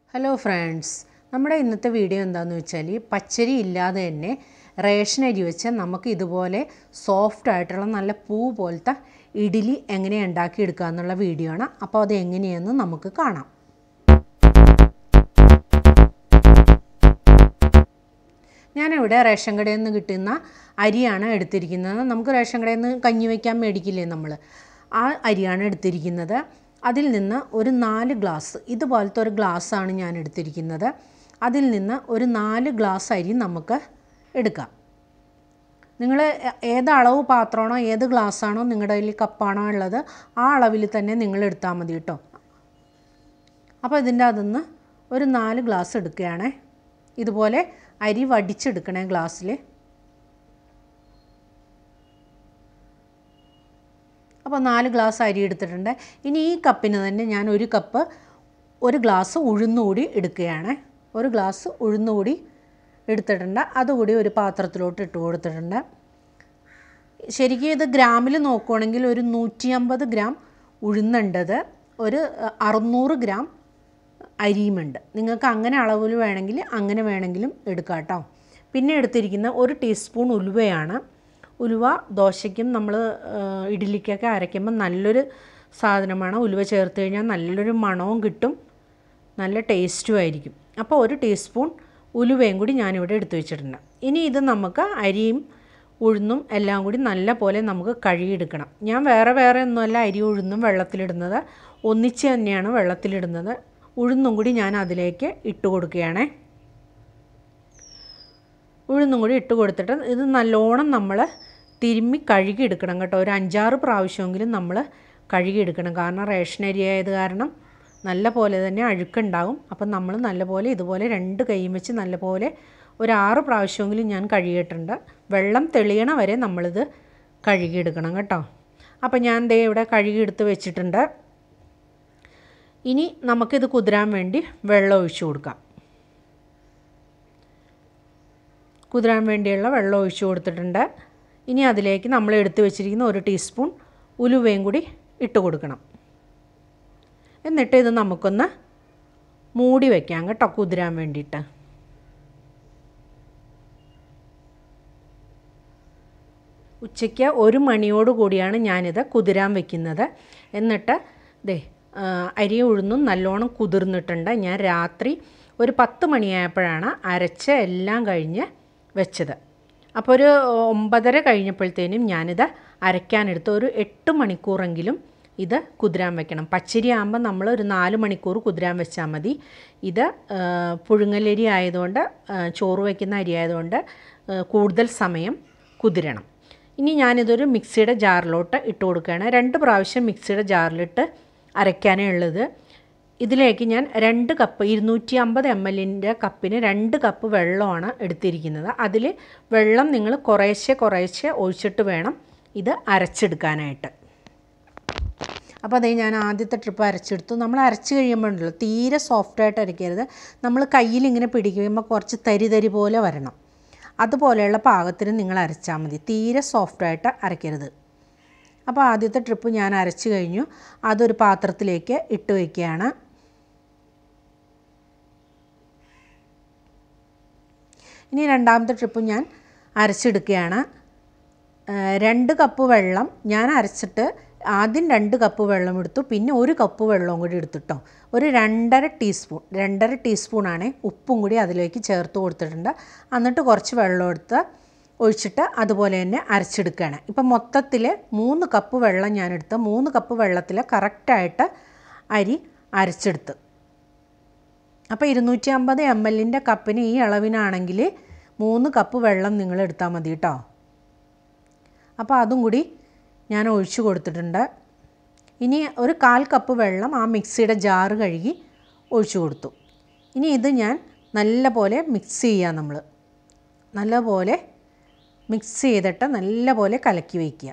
Hello friends, നമ്മുടെ ഇന്നത്തെ video എന്താണെന്ന് വെച്ചാൽ പച്ചരി ഇല്ലാതെ തന്നെ റേഷൻ അരി വെച്ച് നമുക്ക് ഇതുപോലെ സോഫ്റ്റ് ആയിട്ടുള്ള നല്ല പൂ പോലത്തെ ഇഡ്ഡലി എങ്ങനെ ഉണ്ടാക്കിയെടുക്കുക എന്നുള്ള വീഡിയോ ആണ്. അപ്പോൾ അത് എങ്ങനെയെന്ന് നമുക്ക് കാണാം. ഞാനിവിടെ റേഷൻ കടയിൽ നിന്ന് കിട്ടുന്ന അരിയാണ് എടുത്തിരിക്കുന്നത്. നമുക്ക് റേഷൻ കടയിൽ നിന്ന് കഞ്ഞി വയ്ക്കാൻ മേടിക്കില്ലേ നമ്മൾ, ആ അരിയാണ് എടുത്തിരിക്കുന്നത്. അതിൽ നിന്ന് ഒരു 4 ഗ്ലാസ്, ഇതുപോലത്തെ ഒരു ഗ്ലാസ്സാണ് ഞാൻ എടുത്തിരിക്കുന്നത്. അതിൽ നിന്ന് ഒരു 4 ഗ്ലാസ് അരി നമുക്ക് എടുക്കാം. നിങ്ങൾ ഏത് അളവ് പാത്രമാണോ ഏത് ഗ്ലാസ്സാണോ നിങ്ങളുടെ കയ്യിൽ കപ്പാണോ ഉള്ളത് ആ അളവിൽ തന്നെ നിങ്ങൾ എടുത്താൽ മതി കേട്ടോ. അപ്പോൾ ഇതിൻ്റെ അതിന്ന് ഒരു 4 ഗ്ലാസ് എടുക്കുകയാണേ. ഇതുപോലെ അരി വടിച്ചെടുക്കണേ ഗ്ലാസ്സിൽ. അപ്പോൾ 4 ഗ്ലാസ് അരി എടുത്തിട്ടുണ്ട്. ഇനി ഈ കപ്പിന് തന്നെ ഞാൻ ഒരു ഗ്ലാസ് ഉഴുന്നുകൂടി എടുക്കുകയാണ്. ഒരു ഗ്ലാസ് ഉഴുന്നുകൂടി എടുത്തിട്ടുണ്ട്. അതുകൂടി ഒരു പാത്രത്തിലോട്ട് ഇട്ട് കൊടുത്തിട്ടുണ്ട്. ശരിക്കും ഇത് ഗ്രാമിൽ നോക്കുകയാണെങ്കിൽ ഒരു 150 ഗ്രാം ഉഴുന്നുണ്ടത്, ഒരു 600 ഗ്രാം അരിയുമുണ്ട്. നിങ്ങൾക്ക് അങ്ങനെ അളവിൽ വേണമെങ്കിൽ അങ്ങനെ വേണമെങ്കിലും എടുക്കാം കേട്ടോ. പിന്നെ എടുത്തിരിക്കുന്ന 1 ടീസ്പൂൺ ഉലുവയാണ്. ഉലുവ ദോശയ്ക്കും നമ്മൾ ഇഡ്ഡലിക്കൊക്കെ അരയ്ക്കുമ്പോൾ നല്ലൊരു സാധനമാണ്. ഉലുവ ചേർത്ത് കഴിഞ്ഞാൽ നല്ലൊരു മണവും കിട്ടും, നല്ല ടേസ്റ്റും ആയിരിക്കും. അപ്പോൾ 1 ടീസ്പൂൺ ഉലുവയും കൂടി ഞാനിവിടെ എടുത്തു വെച്ചിട്ടുണ്ട്. ഇനി ഇത് നമുക്ക് അരിയും ഉഴുന്നും എല്ലാം കൂടി നല്ല പോലെ നമുക്ക് കഴുകിയെടുക്കണം. ഞാൻ വേറെ ഒന്നുമല്ല അരി ഉഴുന്നും വെള്ളത്തിലിടുന്നത്, ഒന്നിച്ച് തന്നെയാണ് വെള്ളത്തിലിടുന്നത്. ഉഴുന്നും കൂടി ഞാൻ അതിലേക്ക് ഇട്ട് കൊടുക്കുകയാണേ. ഉഴുന്നും കൂടി ഇട്ട് കൊടുത്തിട്ട് ഇത് നല്ലോണം നമ്മൾ തിരുമ്മി കഴുകിയെടുക്കണം കേട്ടോ. ഒരു 5-6 പ്രാവശ്യമെങ്കിലും നമ്മൾ കഴുകിയെടുക്കണം. കാരണം റേഷൻ അരി ആയത് കാരണം നല്ല പോലെ തന്നെ അഴുക്കുണ്ടാവും. അപ്പം നമ്മൾ നല്ലപോലെ ഇതുപോലെ 2 കൈയും വെച്ച് നല്ലപോലെ ഒരു 6 പ്രാവശ്യമെങ്കിലും ഞാൻ കഴുകിയിട്ടുണ്ട്. വെള്ളം തെളിയണ വരെ നമ്മളിത് കഴുകിയെടുക്കണം കേട്ടോ. അപ്പം ഞാൻ ദേ ഇവിടെ കഴുകിയെടുത്ത് വെച്ചിട്ടുണ്ട്. ഇനി നമുക്കിത് കുതിരാൻ വേണ്ടി വെള്ളം ഒഴിച്ചു കൊടുക്കാം. കുതിരാൻ വേണ്ടിയുള്ള വെള്ളം ഒഴിച്ചു കൊടുത്തിട്ടുണ്ട്. ഇനി അതിലേക്ക് നമ്മൾ എടുത്തു വെച്ചിരിക്കുന്ന 1 ടീസ്പൂൺ ഉലുവയും കൂടി ഇട്ട് കൊടുക്കണം. എന്നിട്ട് ഇത് നമുക്കൊന്ന് മൂടി വയ്ക്കാം കേട്ടോ, കുതിരാൻ വേണ്ടിയിട്ട്. ഉച്ചയ്ക്ക് 1 മണിയോട് കൂടിയാണ് ഞാനിത് കുതിരാൻ വയ്ക്കുന്നത്. എന്നിട്ട് അരി ഉഴുന്നും നല്ലോണം കുതിർന്നിട്ടുണ്ട്. ഞാൻ രാത്രി ഒരു 10 മണിയായപ്പോഴാണ് അരച്ച് എല്ലാം കഴിഞ്ഞ് വെച്ചത്. അപ്പോൾ ഒരു 9:30 കഴിഞ്ഞപ്പോഴത്തേനും ഞാനിത് അരയ്ക്കാനെടുത്ത് ഒരു 8 മണിക്കൂറെങ്കിലും ഇത് കുതിരാൻ വെക്കണം. പച്ചരി ആകുമ്പോൾ നമ്മൾ ഒരു 4 മണിക്കൂർ കുതിരാൻ വെച്ചാൽ മതി. ഇത് പുഴുങ്ങലരി ആയതുകൊണ്ട്, ചോറ് വയ്ക്കുന്ന അരി ആയതുകൊണ്ട് കൂടുതൽ സമയം കുതിരണം. ഇനി ഞാനിതൊരു മിക്സിയുടെ ജാറിലോട്ട് ഇട്ട് കൊടുക്കുകയാണ്. 2 പ്രാവശ്യം മിക്സിയുടെ ജാറിലിട്ട് അരയ്ക്കാനേ ഉള്ളത്. ഇതിലേക്ക് ഞാൻ 2 കപ്പ് 250 ml കപ്പിന് 2 കപ്പ് വെള്ളമാണ് എടുത്തിരിക്കുന്നത്. അതിൽ വെള്ളം നിങ്ങൾ കുറേശ്ശെ ഒഴിച്ചിട്ട് വേണം ഇത് അരച്ചെടുക്കാനായിട്ട്. അപ്പോൾ അതേ ഞാൻ ആദ്യത്തെ ട്രിപ്പ് അരച്ചെടുത്തു. നമ്മൾ അരച്ച് കഴിയുമ്പോഴല്ലോ തീരെ സോഫ്റ്റായിട്ട് അരയ്ക്കരുത്. നമ്മൾ കയ്യിലിങ്ങനെ പിടിക്കുമ്പോൾ കുറച്ച് തരി പോലെ വരണം. അതുപോലെയുള്ള പാകത്തിന് നിങ്ങൾ അരച്ചാൽ മതി, തീരെ സോഫ്റ്റായിട്ട് അരയ്ക്കരുത്. അപ്പോൾ ആദ്യത്തെ ട്രിപ്പ് ഞാൻ അരച്ച് കഴിഞ്ഞു. അതൊരു പാത്രത്തിലേക്ക് ഇട്ട് വയ്ക്കുകയാണ്. ഇനി രണ്ടാമത്തെ ട്രിപ്പ് ഞാൻ അരച്ചെടുക്കുകയാണ്. 2 കപ്പ് വെള്ളം ഞാൻ അരച്ചിട്ട് ആദ്യം 2 കപ്പ് വെള്ളം എടുത്തു, പിന്നെ 1 കപ്പ് വെള്ളവും കൂടി എടുത്തിട്ടോ. ഒരു 2.5 ടീസ്പൂണാണ് ഉപ്പും കൂടി അതിലേക്ക് ചേർത്ത് കൊടുത്തിട്ടുണ്ട്. എന്നിട്ട് കുറച്ച് വെള്ളം എടുത്ത് ഒഴിച്ചിട്ട് അതുപോലെ തന്നെ അരച്ചെടുക്കുകയാണ്. ഇപ്പം മൊത്തത്തിൽ 3 കപ്പ് വെള്ളം ഞാനെടുത്ത് 3 കപ്പ് വെള്ളത്തിൽ കറക്റ്റായിട്ട് അരി അരച്ചെടുത്ത്. അപ്പോൾ 250 ml കപ്പിന് ഈ അളവിനാണെങ്കിൽ 3 കപ്പ് വെള്ളം നിങ്ങൾ എടുത്താൽ മതി കേട്ടോ. അപ്പോൾ അതും കൂടി ഞാൻ ഒഴിച്ചു കൊടുത്തിട്ടുണ്ട്. ഇനി ഒരു 1/4 കപ്പ് വെള്ളം ആ മിക്സിയുടെ ജാറ് കഴുകി ഒഴിച്ചു കൊടുത്തു. ഇനി ഇത് ഞാൻ നല്ലപോലെ മിക്സ് ചെയ്യുക. നമ്മൾ നല്ലപോലെ മിക്സ് ചെയ്തിട്ട് നല്ലപോലെ കലക്കി വയ്ക്കുക.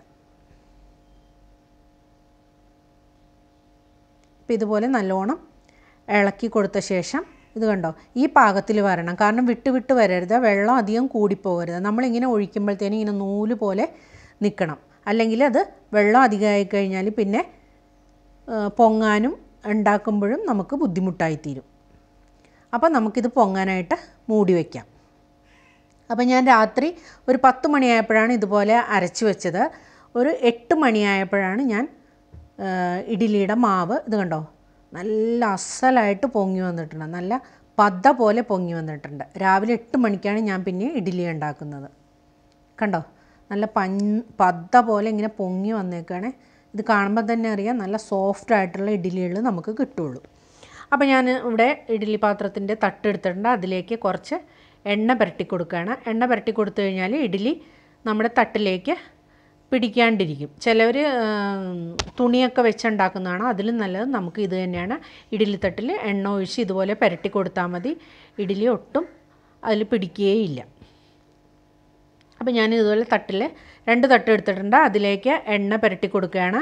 അപ്പോൾ ഇതുപോലെ നല്ലോണം ഇളക്കി കൊടുത്ത ശേഷം ഇത് കണ്ടോ, ഈ പാകത്തിൽ വരണം. കാരണം വിട്ട് വരരുത്, വെള്ളം അധികം കൂടിപ്പോകരുത്. നമ്മളിങ്ങനെ ഒഴിക്കുമ്പോഴത്തേനും ഇങ്ങനെ നൂല് പോലെ നിൽക്കണം. അല്ലെങ്കിൽ അത് വെള്ളം അധികമായി കഴിഞ്ഞാൽ പിന്നെ പൊങ്ങാനും ഉണ്ടാക്കുമ്പോഴും നമുക്ക് ബുദ്ധിമുട്ടായിത്തീരും. അപ്പോൾ നമുക്കിത് പൊങ്ങാനായിട്ട് മൂടി വയ്ക്കാം. അപ്പോൾ ഞാൻ രാത്രി ഒരു 10 മണിയായപ്പോഴാണ് ഇതുപോലെ അരച്ച് വെച്ചത്. ഒരു 8 മണിയായപ്പോഴാണ് ഞാൻ ഇഡ്ഡലിയുടെ മാവ് ഇത് കണ്ടോ നല്ല അസലായിട്ട് പൊങ്ങി വന്നിട്ടുണ്ട്. നല്ല പത പോലെ പൊങ്ങി വന്നിട്ടുണ്ട്. രാവിലെ 8 മണിക്കാണ് ഞാൻ പിന്നെ ഇഡ്ഡലി ഉണ്ടാക്കുന്നത്. കണ്ടോ നല്ല പത പോലെ ഇങ്ങനെ പൊങ്ങി വന്നേക്കാണ്. ഇത് കാണുമ്പോൾ തന്നെ അറിയാം നല്ല സോഫ്റ്റ് ആയിട്ടുള്ള ഇഡ്ഡലികൾ നമുക്ക് കിട്ടുള്ളൂ. അപ്പോൾ ഞാൻ ഇവിടെ ഇഡ്ഡലി പാത്രത്തിൻ്റെ തട്ടെടുത്തിട്ടുണ്ട്. അതിലേക്ക് കുറച്ച് എണ്ണ പുരട്ടി കൊടുക്കുകയാണ്. എണ്ണ പുരട്ടി കൊടുത്തു കഴിഞ്ഞാൽ ഇഡ്ഡലി നമ്മുടെ തട്ടിലേക്ക് പിടിക്കാണ്ടിരിക്കും. ചിലവർ തുണിയൊക്കെ വെച്ചുണ്ടാക്കുന്നതാണ്. അതിലും നല്ലത് നമുക്ക് ഇത് തന്നെയാണ്. ഇഡ്ഡലി തട്ടിൽ എണ്ണ ഒഴിച്ച് ഇതുപോലെ പുരട്ടി കൊടുത്താൽ മതി. ഇഡ്ഡലി ഒട്ടും അതിൽ പിടിക്കുകയില്ല. അപ്പോൾ ഞാൻ ഇതുപോലെ തട്ടിൽ 2 തട്ട് എടുത്തിട്ടുണ്ട്. അതിലേക്ക് എണ്ണ പുരട്ടി കൊടുക്കുകയാണ്.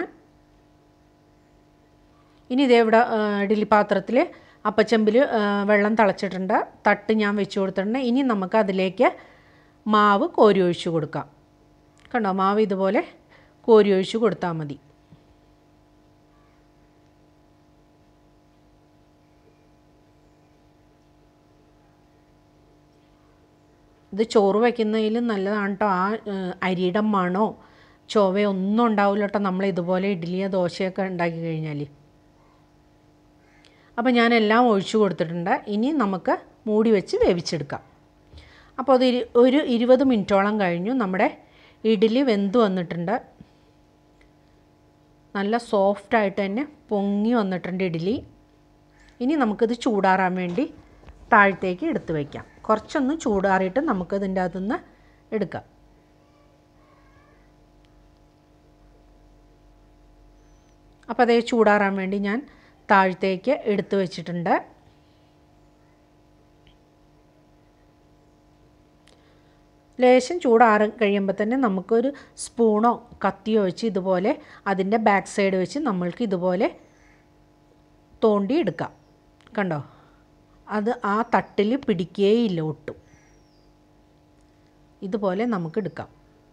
ഇനി ഇതേ ഇവിടെ ഇഡ്ഡലി പാത്രത്തിൽ അപ്പച്ചമ്പിൽ വെള്ളം തിളച്ചിട്ടുണ്ട്. തട്ട് ഞാൻ വെച്ച് കൊടുത്തിട്ടുണ്ട്. ഇനി നമുക്ക് അതിലേക്ക് മാവ് കോരി ഒഴിച്ച് കൊടുക്കാം. കണ്ടോ മാവ് ഇതുപോലെ കോരി ഒഴിച്ച് കൊടുത്താൽ മതി. ഇത് ചോറ് വയ്ക്കുന്നതിലും നല്ലതാണ് കേട്ടോ. ആ അരിയുടെ മണോ ചൊവയോ ഒന്നും ഉണ്ടാവില്ല കേട്ടോ നമ്മൾ ഇതുപോലെ ഇഡ്ഡലിയോ ദോശയൊക്കെ ഉണ്ടാക്കി കഴിഞ്ഞാൽ. അപ്പോൾ ഞാനെല്ലാം ഒഴിച്ചു കൊടുത്തിട്ടുണ്ട്. ഇനി നമുക്ക് മൂടി വെച്ച് വേവിച്ചെടുക്കാം. അപ്പോൾ അത് ഒരു 20 മിനിറ്റോളം കഴിഞ്ഞു. നമ്മുടെ ഇഡ്ഡലി വെന്ത് വന്നിട്ടുണ്ട്. നല്ല സോഫ്റ്റായിട്ട് തന്നെ പൊങ്ങി വന്നിട്ടുണ്ട് ഇഡ്ഡലി. ഇനി നമുക്കിത് ചൂടാറാൻ വേണ്ടി താഴത്തേക്ക് എടുത്ത് വയ്ക്കാം. കുറച്ചൊന്ന് ചൂടാറിയിട്ട് നമുക്കതിൻ്റെ അകത്തുനിന്ന് എടുക്കാം. അപ്പോൾ അതേ ചൂടാറാൻ വേണ്ടി ഞാൻ താഴത്തേക്ക് എടുത്ത് വെച്ചിട്ടുണ്ട്. ലേശം ചൂടാറി കഴിയുമ്പോൾ തന്നെ നമുക്കൊരു സ്പൂണോ കത്തിയോ വെച്ച് ഇതുപോലെ അതിൻ്റെ ബാക്ക് സൈഡ് വെച്ച് നമ്മൾക്ക് ഇതുപോലെ തോണ്ടി എടുക്കാം. കണ്ടോ അത് ആ തട്ടിൽ പിടിക്കുകയില്ല ഒട്ടും. ഇതുപോലെ നമുക്ക് എടുക്കാം.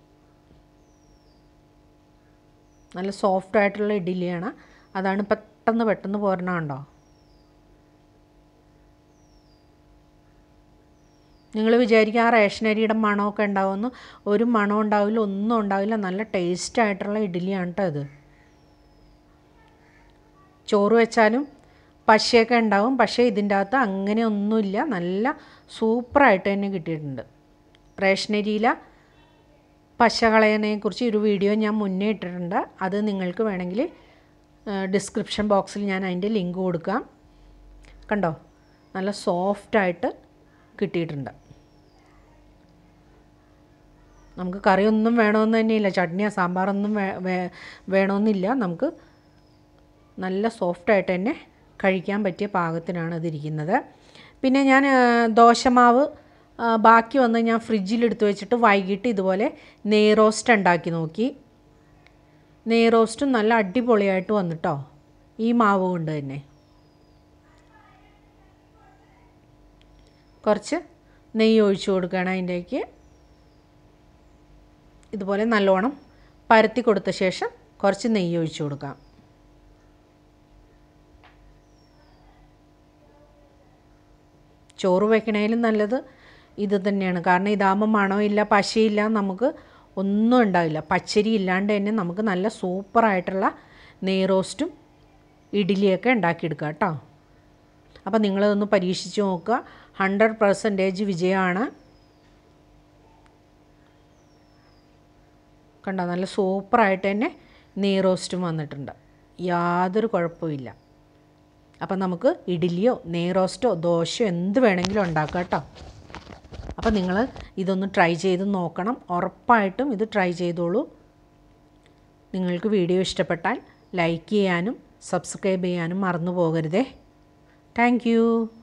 നല്ല സോഫ്റ്റായിട്ടുള്ള ഇഡ്ഡലിയാണ്. അതാണ് പെട്ടെന്ന് പോരണുണ്ടോ. നിങ്ങൾ വിചാരിക്കുക ആ റേഷൻ അരിയുടെ മണമൊക്കെ ഉണ്ടാവുമെന്ന്. ഒരു മണം ഉണ്ടാവില്ല, ഒന്നും ഉണ്ടാവില്ല. നല്ല ടേസ്റ്റായിട്ടുള്ള ഇഡ്ഡലിയാണ് കേട്ടോ ഇത്. ചോറ് വെച്ചാലും പശയൊക്കെ ഉണ്ടാവും. പക്ഷേ ഇതിൻ്റെ അകത്ത് അങ്ങനെ ഒന്നുമില്ല. നല്ല സൂപ്പറായിട്ട് തന്നെ കിട്ടിയിട്ടുണ്ട്. റേഷൻ അരിയിലെ പശ കളയണതിനെക്കുറിച്ച് ഒരു വീഡിയോ ഞാൻ മുന്നേ ഇട്ടിട്ടുണ്ട്. അത് നിങ്ങൾക്ക് വേണമെങ്കിൽ ഡിസ്ക്രിപ്ഷൻ ബോക്സിൽ ഞാൻ അതിൻ്റെ ലിങ്ക് കൊടുക്കാം. കണ്ടോ നല്ല സോഫ്റ്റായിട്ട് കിട്ടിയിട്ടുണ്ട്. നമുക്ക് കറിയൊന്നും വേണമെന്ന് തന്നെയില്ല. ചട്നിയോ സാമ്പാറൊന്നും വേണമെന്നില്ല. നമുക്ക് നല്ല സോഫ്റ്റായിട്ട് തന്നെ കഴിക്കാൻ പറ്റിയ പാകത്തിനാണ് ഇതിരിക്കുന്നത്. പിന്നെ ഞാൻ ദോശമാവ് ബാക്കി വന്ന് ഞാൻ ഫ്രിഡ്ജിലെടുത്ത് വെച്ചിട്ട് വൈകിട്ട് ഇതുപോലെ നെയ് റോസ്റ്റ് ഉണ്ടാക്കി നോക്കി. നെയ് റോസ്റ്റും നല്ല അടിപൊളിയായിട്ട് വന്നിട്ടോ ഈ മാവ് കൊണ്ട് തന്നെ. കുറച്ച് നെയ്യ് ഒഴിച്ച് കൊടുക്കണം അതിൻ്റേക്ക്. ഇതുപോലെ നല്ലോണം പരത്തി കൊടുത്ത ശേഷം കുറച്ച് നെയ്യ് ഒഴിച്ച് കൊടുക്കാം. ചോറ് വയ്ക്കണേലും നല്ലത് ഇത് തന്നെയാണ്. കാരണം ഇതാകുമ്പോൾ മണമില്ല, പശയില്ല, നമുക്ക് ഒന്നും ഉണ്ടാവില്ല. പച്ചരി ഇല്ലാണ്ട് തന്നെ നമുക്ക് നല്ല സൂപ്പറായിട്ടുള്ള നെയ് റോസ്റ്റും ഇഡ്ഡലിയൊക്കെ ഉണ്ടാക്കിയെടുക്കുക കേട്ടോ. അപ്പോൾ നിങ്ങളതൊന്ന് പരീക്ഷിച്ച് നോക്കുക. 100% വിജയമാണ്. കണ്ടോ നല്ല സൂപ്പറായിട്ട് തന്നെ നെയ് റോസ്റ്റും വന്നിട്ടുണ്ട്. യാതൊരു കുഴപ്പമില്ല. അപ്പം നമുക്ക് ഇഡ്ഡലിയോ നെയ് റോസ്റ്റോ ദോശയോ എന്ത് വേണമെങ്കിലും ഉണ്ടാക്കാം കേട്ടോ. അപ്പോൾ നിങ്ങൾ ഇതൊന്ന് ട്രൈ ചെയ്ത് നോക്കണം. ഉറപ്പായിട്ടും ഇത് ട്രൈ ചെയ്തോളൂ. നിങ്ങൾക്ക് വീഡിയോ ഇഷ്ടപ്പെട്ടാൽ ലൈക്ക് ചെയ്യാനും സബ്സ്ക്രൈബ് ചെയ്യാനും മറന്നു പോകരുതേ. Thank U.